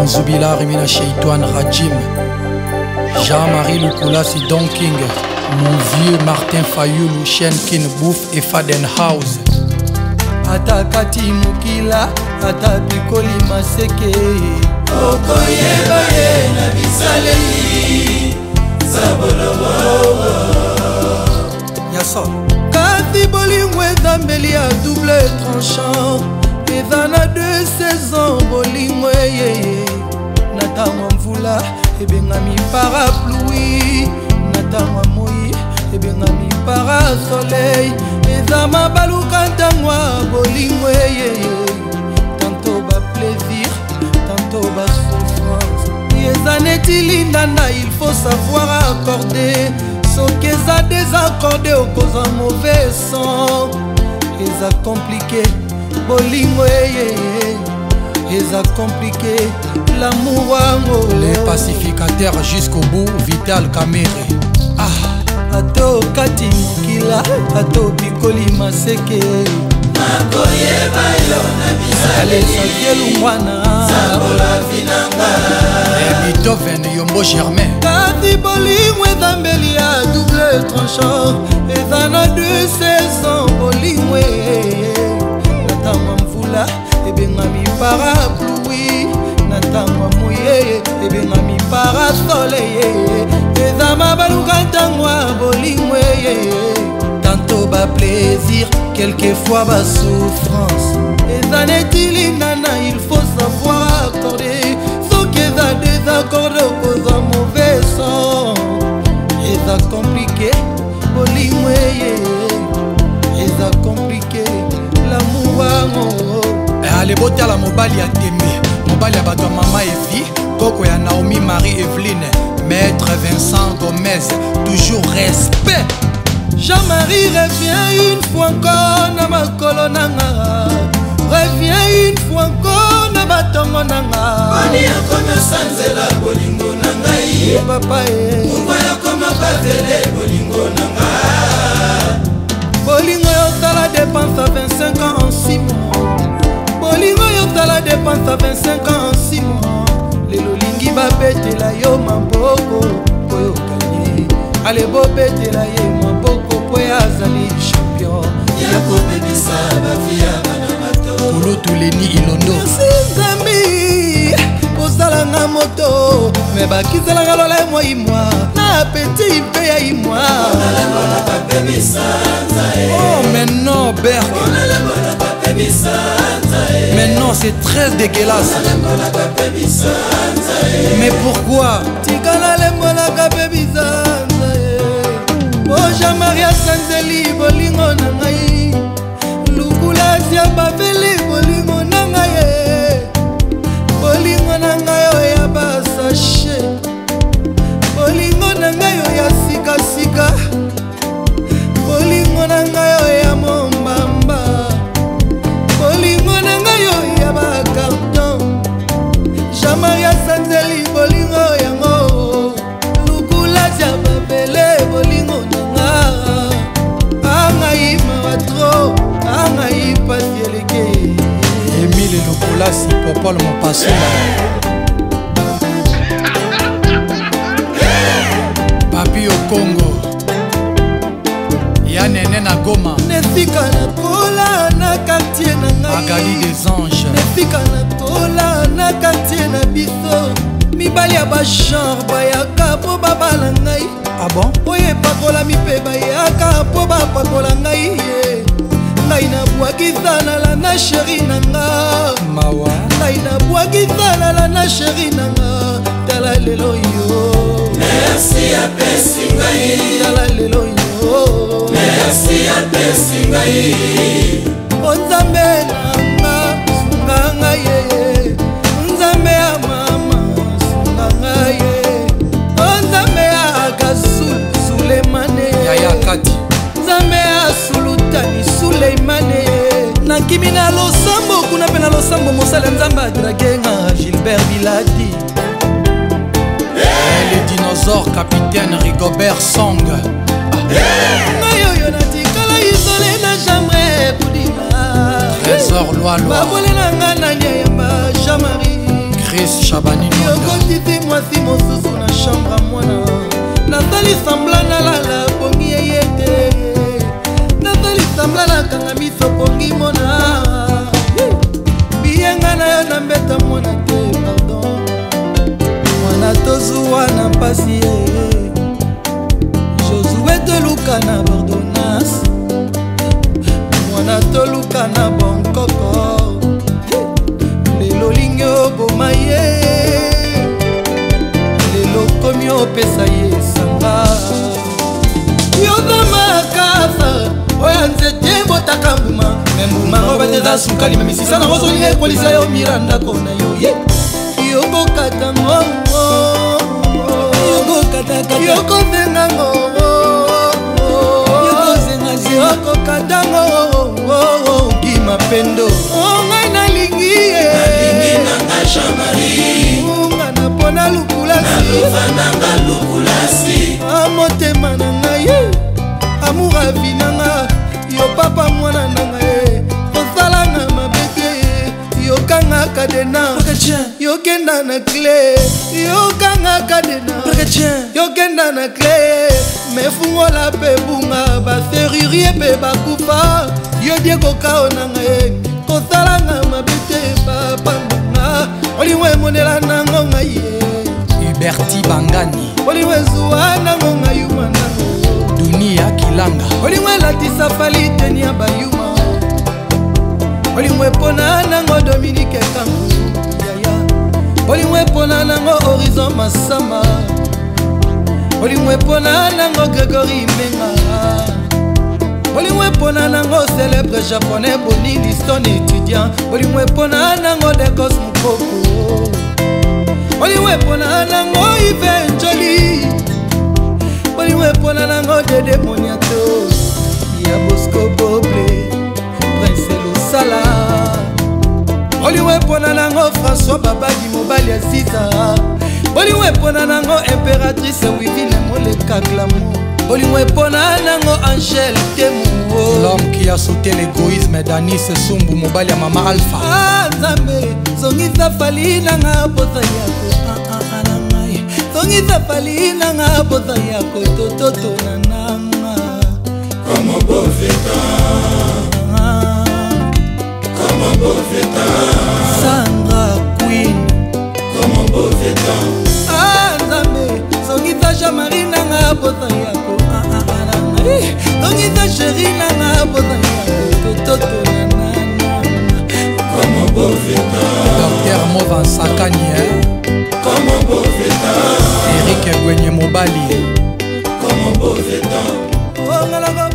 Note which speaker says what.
Speaker 1: Nzubila Rimina Cheitouane Rajim, Jean-Marie Lukulasi Don King, mon vieux Martin Fayoulou, Chen Kin Bouffe et Fadenhouse.
Speaker 2: Ata Kati Mukila, ata Pikoli Maseke
Speaker 3: Okoyeba ye na bisaleli Sabolobo
Speaker 2: Yason Kati Bolingwe Zambeli à double tranchant Ezana 2 saisons Bolingwe yeye Natangwa mvula ebengami parapluie Natangwa moi ebengami parasoleil Ezama baluka ntangwa Bolingwe yeye Tantôt ba plaisir, tantôt ba souffrance Yezaneti lindana, il faut savoir accorder Soki eza désaccordé au cause un mauvais son Eza compliqué, bolingo yeye Eza compliqué, l'amour wango
Speaker 1: Les pacificateurs jusqu'au bout, Vital Kamere.
Speaker 2: Ato Kati Mukila, ato Pikoli Maseke
Speaker 3: Nakoyeba yo na bisaleli
Speaker 2: Alesagelu mwana
Speaker 3: Sabola vinanga
Speaker 1: Beethoven Yombo Germain.
Speaker 2: Kati Bolingwe Zambeli à double tranchant Ezana 2 saisons Bolingwe Natangwa mvula ebengami parapluie Natangwa moye ebengami parasoleil Ezama baluka ntangwa Bolingwe Tantôt ba plaisir, quelquefois ba souffrance Ezaneti lindana, il faut savoir accorder Soki eza désaccord cause un mauvais son Eza compliqué, Bolingwe Eza compliqué, l'amour wango
Speaker 1: Allez botter la mobali ya Tembe, mobali ya bato Mama Evi, Koko ya Naomi Marie Evelyne, Maître Vincent Gomez, toujours respect.
Speaker 2: Jean-Marie revient une fois encore na makolo nanga Reviens une fois encore na batongo nanga
Speaker 3: Bani ya koma sanzela bolingo nangai
Speaker 2: Papa
Speaker 3: Mungo ya koma pavele bolingo nanga
Speaker 2: Bolingo yotala dépense à 25 ans en 6 mois Bolingo yotala dépense à 25 ans en 6 mois Lelo lingi babetela yo maboko Poyo kanye Ale bobetela ye maboko Poyo azali champion
Speaker 3: Yako bebisa bafia bana bato
Speaker 1: Kolo Tuleni Ilondo.
Speaker 2: Nzambi Kosalanga moto Me bakizelanga lola mwa imwa Na petit mpe ya imwa
Speaker 3: Onalemona bapebisa nzae
Speaker 1: Oh mais non Berg.
Speaker 3: Onalemona bapebisa nzae
Speaker 1: Mais non c'est très dégueulasse.
Speaker 3: Onalemona bapebisa nzae
Speaker 1: Mais pourquoi?
Speaker 2: Tikala lembolaka mpe bizanza Oja Maria Sanzeli bolingo na ngai Lukulasi ya baveli bolingo na ngai Bolingo na ngai oyo ya basashe Bolingo na ngai oyo ya sikasika Bolingo na ngai oyo ya mombamba Bolingo na ngai oyo ya bakarton Jean-Maria Sanzeli bolingo yango Lukulasi ya bavele bolingo na nga Angai mawa tro, angai pasi eleke
Speaker 1: Emile Lukulasi Popol Mopasula. Papi au Congo. Ya Nene na Goma.
Speaker 2: Nefika na kola na quartier na ngai
Speaker 1: Magali des Anges.
Speaker 2: Nefika na kola na quartier na biso Mibali ya bachambre bayaka po babala ngai
Speaker 1: Ah bon?
Speaker 2: Oyo epakolami mpe bayaka po bapakola ngai ye Ngai nabwakisanala na sheri na nga
Speaker 1: Mawa.
Speaker 2: Ngai nabwakisanala na sheri na nga Tala lelo yo
Speaker 3: Merci ya pesi ngai
Speaker 2: Tala lelo yo
Speaker 3: Merci ya pesi ngai
Speaker 2: O Nzambe na nga sunga ngai ye Nzambe ya mama sunga ngai ye O Nzambe ya Agasul Sulemane
Speaker 1: Yaya Kati.
Speaker 2: Nzambe ya Sulutani Suleimane Nakimi na losambo kuna pe na losambo mosala Nzambe adragenga Gilbert Biladi
Speaker 1: Les dinosaures capitaine Rigobert Song.
Speaker 2: Ngai oyo natikala isole na chambre budina
Speaker 1: Trésor Loa Loa.
Speaker 2: babole na nga na nyayamba Jean-Marie
Speaker 1: Chris Chabani
Speaker 2: yokotisi mwasi mosusu na chambre mwana nasali sambla nalala pongi ye te nasali sambla nakanga miso pongi mona biyenga na yo na mbeta mwana te pardon mwana tozuwa na mpasi ye Josué toluka na Bordonas mwana toluka na Bonkoko lelo lingi oboma ye lelo komi opesa ye sanga yoza makasa oya nzete botaka mbuma me mbuma ngo bateza sukali me misisa nango zoli ekolisa yo mira ndako na yo yokokata ngo yokozenga ngo yokokata ngo gima pendo ngai nalingi ye unga na pona lukulasi motema na ngai amour avi nanga yo papa mwana na ngai kosalanga mabete yokanga kadena yokenda na cle yokanga kadena yokenda na cle mefungola pe bunga baserurier pe bakufa yo die kokao na ngai kosalanga mabete papa nanga oliwe monela nango ngai
Speaker 1: Huberti Bangani
Speaker 2: oliwe zuwa nango ngai yuma nango
Speaker 1: Dunia Kilanga
Speaker 2: oliwe latisa fali tenia bayuma oliwe pona nango Dominique Kangu yaya oliwe pona nango Horizon Masama oliwe pona nango Grégory Menga oliwe pona nango célèbre japonais Boni Liston étudiant oliwe pona nango Dekos Mukoko oliwe pona nango Yves Njoli oliwe pona nango Dede Moniato ya Bosco Boble Prince Losala oliwe pona nango François Babadi mobali ya Ziza oliwe pona nango Impératrice Wivine Moleka Glamour oliwe pona nango Angèle Temuo
Speaker 1: l'homme qui a sauté l'égoïsme Danis Sumbu mobali ya Mama Alpha
Speaker 2: Nzambe zongisa fali nanga posa yako alangai zongisa fali nanga posa yako tototo na nanga
Speaker 3: comme beau feta
Speaker 2: Sandra Queen
Speaker 3: comme beau feta
Speaker 2: Nzambe zongisa Jean-Marie nanga posa yako alangai zongisa Chéri nanga posa yako tototo na nanga
Speaker 3: comme beau feta
Speaker 1: Docteur Mova Sakani
Speaker 3: comme beau feta
Speaker 1: Eric Gwenye Mobali
Speaker 3: comme beau feta